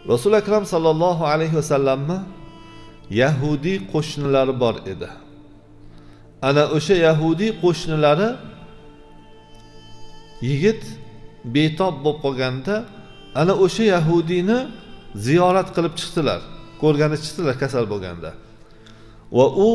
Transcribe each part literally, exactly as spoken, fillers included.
Rasul akram sallallohu alayhi vasallamni Yahudiy qo'shnilari bor edi. Ana o'sha Yahudiy qo'shnilari yigit betob bo'lib qolganda, ana o'sha Yahudiyni ziyorat qilib chiqdilar, ko'rgani chiqdilar kasal bo'lganda. Va u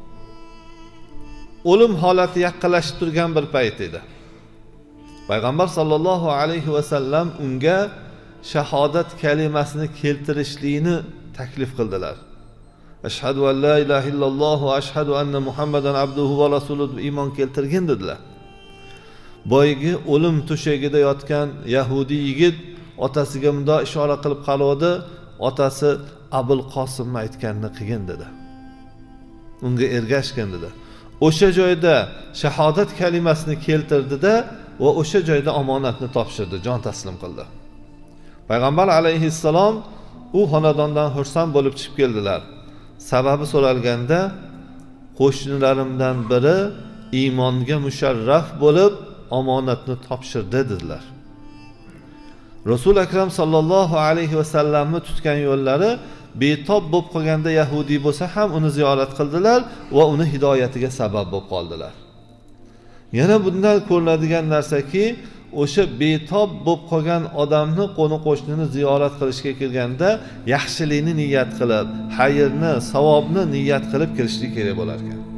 o'lim holati yaqinlashib turgan bir payt edi. Payg'ambar sallallohu alayhi vasallam unga shahodat kalimasini keltirishlikni taklif qildilar. Ashhadu an la ilaha illalloh va ashhadu anna Muhammadan abduhu va rasuluhu iymon keltirgin dedilar. Boyagi o'lim to'shagida yotgan Yahudi yigit otasiga mundo ishora qilib qaradi, otasi Abul Qosim aytganini qilgin dedi. Unga ergashgan dedi. O'sha joyda shahodat kalimasini keltirdi-da va o'sha joyda omonatni topshirdi, jon taslim qildi. Payg'ambar alayhissalom u xonadondan xursand bo'lib chiqib keldilar. Sababi so'ralganda, qo'shnilarimdan biri iymonga musharraf bo'lib omonatni topshirdi dedilar. Rasul akram sallallohu alayhi vasallamni tutgan yo'llari betob bo'lib qolganda Yahudiy bo'lsa ham uni ziyorat qildilar va uni hidoyatiga sabab bo'lib qoldilar. Yana bundan ko'riladigan narsaki, o'sha betob bo'lib qolgan odamni qo'ni qo'shnini ziyorat qilishga kelganda yaxshilikni niyat qilib, xayrni, savobni niyat qilib kirishlik kerak bo'lar ekan.